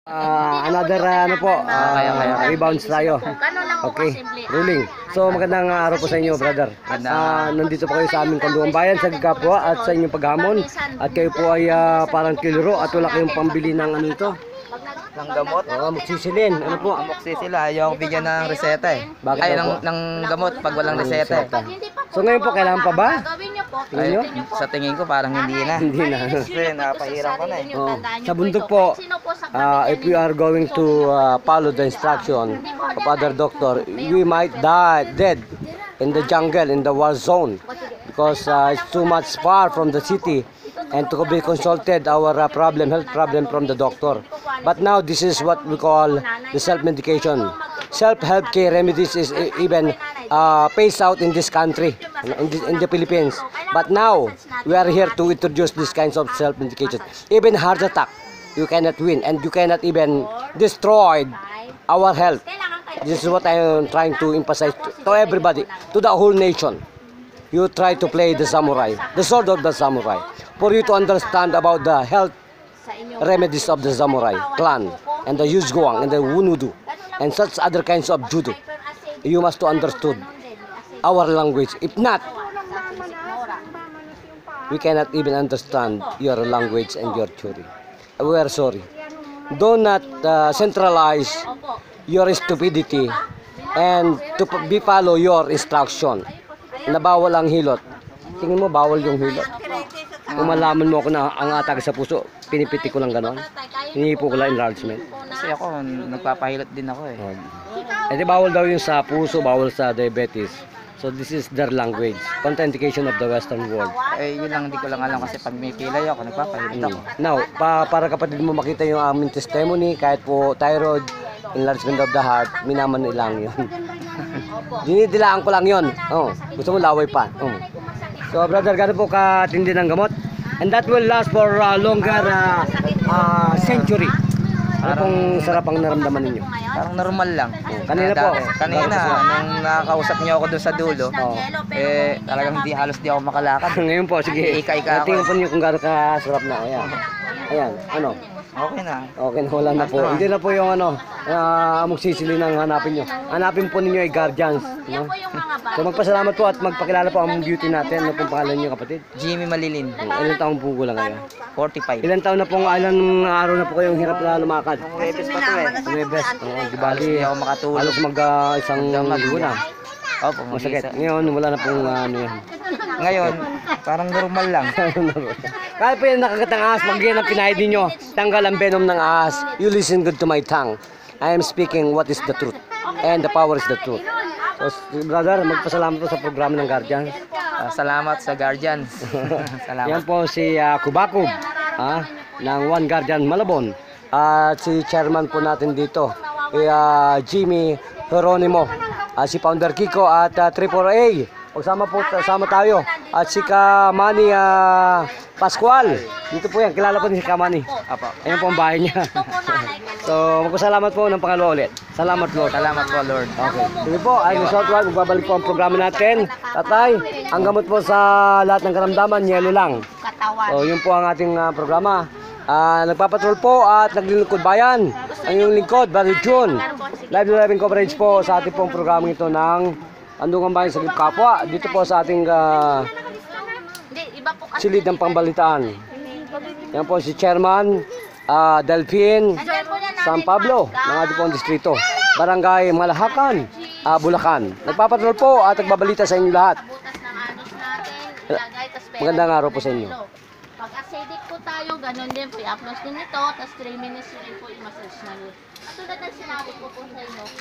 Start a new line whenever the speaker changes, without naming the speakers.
Another ano po, rebounds tayo. Okay, ruling. So magandang araw po sa inyo, brother. Nandito po kayo sa aming Kanduang Bayan sa Kapwa at sa inyong paghamon. At kayo po ay parang kiloro at wala kayong pambili ng ano ito.
Ng gamot?
Oo, magsisilin. Ano po?
Amoxicillin. Ayaw bigyan ng reseta eh.
Bakit
Ay,
po?
ng gamot pag walang reseta eh.
So ngayon po, kailangan pa ba?
Ay, sa tingin ko parang hindi na.
Hindi na.
Kasi napahirap ko na eh.
Oh, sa bundok po, if we are going to follow the instruction of other doctor, we might die dead in the jungle, in the war zone, because it's too much far from the city and to be consulted our health problem from the doctor. But now this is what we call the self-medication. Self-help care remedies is even phased out in this country, in the Philippines. But now we are here to introduce these kinds of self-medication. Even heart attack, you cannot win, and you cannot even destroy our health. This is what I am trying to emphasize to everybody, to the whole nation. You try to play the samurai, the sword of the samurai, for you to understand about the health remedies of the samurai clan and the Yuzhuang and the Wunudu and such other kinds of judo. You must to understood our language. If not, we cannot even understand your language and your theory. We are sorry. Do not centralize your stupidity and to be follow your instruction. Na bawal ang hilot. Tingin mo bawal yung hilot? Kung malaman mo ako na ang atake sa puso, pinipiti ko lang gano'n. Hinihipo ko lang enlargement.
Kasi ako, nagpapahilot din ako eh.
Eh di bawal daw yung sa puso, bawal sa diabetes. So this is their language. Contraindication of the Western world.
Eh, yun lang, hindi ko lang alam kasi pag may kilay ako, nagpapahilot ako.
Now, para kapatid mo makita yung aming testimony, kahit po thyroid, enlargement of the heart, minaman nilang yun. Dinidilaan ko lang yun. Oh, gusto mo laway pa. Oh. So brother, gano'n po katindi ng gamot? And that will last for longer century. Ano pong sarap ang naramdaman ninyo?
Parang normal lang.
Kanina po.
Kanina, nung nakakausap niyo ako doon sa dulo, talagang halos di ako makalakad.
Ngayon po, sige.
Ika-ika ako.
Tingnan po niyo kung gano'n kasarap na. Ayan. Ayan, ano?
Okay na.
Okay na, wala na po. Hindi na po yung amoxicillin ang hanapin nyo. Hanapin po ninyo ay guardians. No? So magpasalamat po at magpakilala po ang beauty natin. Ano pong pangalan nyo kapatid?
Jimmy Malilin.
Ilan taong po lang kayo?
45.
Ilan taon na pong, ilang araw na po kayong hirap na lumakad?
Webes pa to eh.
Nuwebes. Di bali,
Hindi ako makatulog.
halos isang linggo na.
Opo,
Masakit. Ngayon, wala na pong ano yan.
Ngayon, parang normal lang.
Kahit po yung nakagatang ahas, pag yan ang pinahid ninyo, tanggal ang venom ng ahas, you listen good to my tongue. I am speaking what is the truth. And the power is the truth. So, brother, magpasalamat po sa programa ng Guardians.
Salamat sa Guardians. Salamat.
Yan po si Kubakub ng One Guardian Malabon. At si chairman po natin dito, Jimmy Geronimo. Si Founder Kiko at 34A. Sama tayo. At si Kamani Pascual. Dito po yan. Kilala po ni si Kamani. Ayan po ang bahay niya. So, magpasalamat po ng pangalawa ulit. Salamat Lord.
Salamat po Lord.
Okay. Sige po, ay Southward, magbabalik po ang programa natin. Tatay, ang gamot po sa lahat ng karamdaman, yelo lang. So, yun po ang ating programa. Nagpapatrol po at naglilingkod bayan. Ang yung lingkod, Brother June. Live coverage po sa ating pong programa ito ng Kanduang Bayan sa Kapwa. Dito po sa ating silid ng pambalitaan. Yan po si Chairman Delphine San Pablo ng ating pong distrito. Barangay Malahacan, Bulacan. Nagpapatrol po at nagbabalita sa inyo lahat. Magandang araw po sa inyo.
Pag acidic po tayo, ganun din po. I-upload din ito, tapos 3 minutes rin po i-massage na yun. Katulad ng sinabi ko po sa inyo.